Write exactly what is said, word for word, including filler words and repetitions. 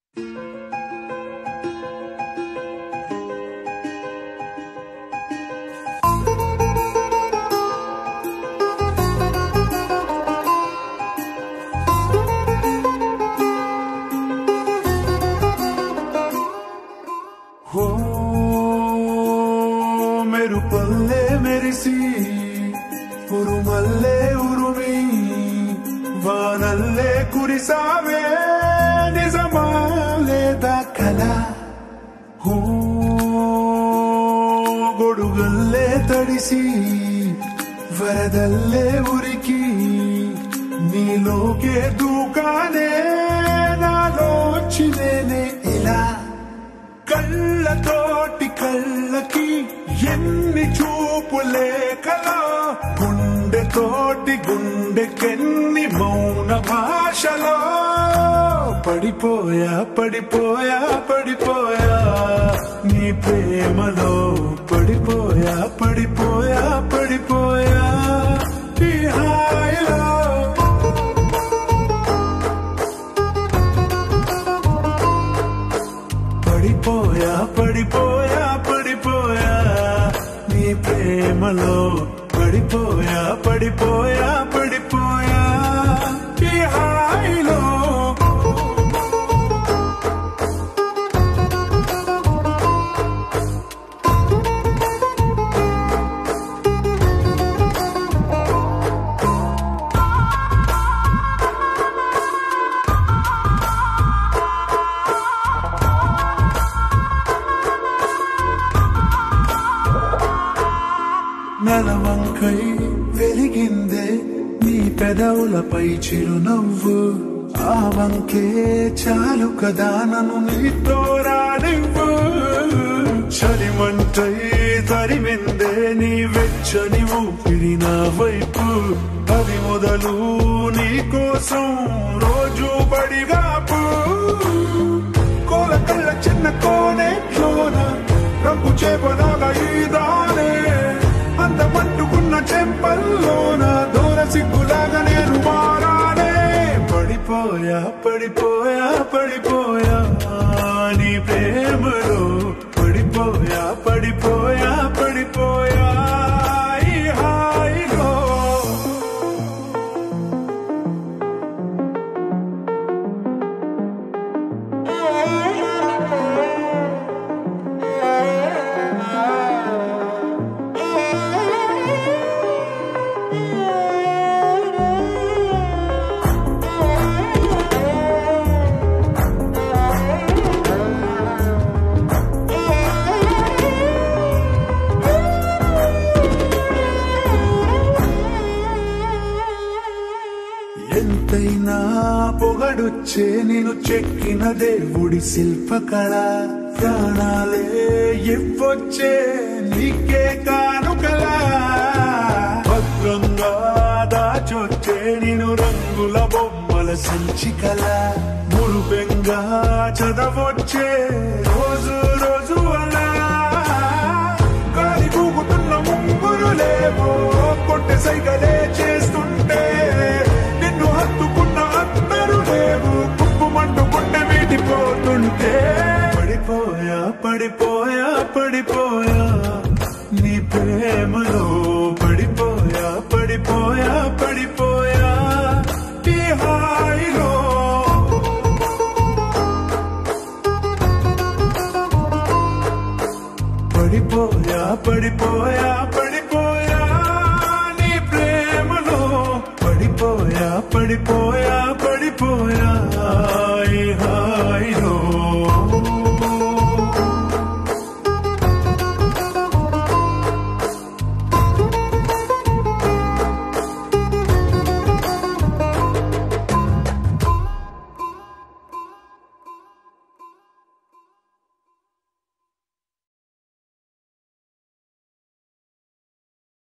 हो मेरु पल्ले मेरिसी उरुमल्ले उरुमी वानल्ले कुरिसावे निजमाले दाखला हो गोडुगल्ले तडिसी वरदल्ले उरिकी नीलोके दूकाने नालोचिनेने इला కళ్ళతోటి కళ్ళకి ఎన్ని చూపులే కలా గుండెతోటి గుండెకెన్ని మౌన భాషలో పడిపోయా పడిపోయా పడిపోయా నీ ప్రేమలో పడిపోయా పడిపోయా పడిపోయా ఈ హాయిలో పడిపోయా పడిపోయా పడిపోయా నీ ప్రేమలో పడిపోయా పడిపోయా పడిపోయా ఈ హాయిలో నలవంకై వెలిగిందే నీ పెదవులపై చిరునవ్వు ఆ వంకే చాలు కదా నన్ను నీతో రానివ్వు చలిమంటై తరిమిందే నీ వెచ్చని ఊపిరి నా వైపు అది మొదలు నీ కోసం రోజు బడిగాపు కోల కళ్ళ చిన్న కోనే చోన రంగు చేపలాగా ఈదానే అంత పట్టుకున్న చెంపల్లోన దూర సిగ్గులాగా నేను మారానే పడిపోయా పడిపోయా పడిపోయా నీ ప్రేమలో పడిపోయా పడిపోయా పడిపోయా ఈ హాయిలో ఎంతైనా పొగడొచ్చే నేను చెక్కిన దేవుడి శిల్పకళ ప్రాణాలే ఇవ్వొచ్చే నీకే కానుకలా భద్రంగా దాచొచ్చే నేను రంగుల బొమ్మల సంచికల మురుపెంగా చదవొచ్చే రోజు రోజు అలా గాలి కూగుతున్న ముంగురులేవో కొట్టె సైగలే చేస్తుంటే హత్తుకున్న అందరూ లేవు కుప్పుమంటూ గుండె వీడిపోతుంటే పడిపోయా పడిపోయా పడిపోయా నీ ప్రేమలో పడిపోయా పడిపోయా పడిపోయా ఈ హాయిలో పడిపోయా పడిపోయా పడిపోయా నీ ప్రేమలో పడిపోయా పడిపోయా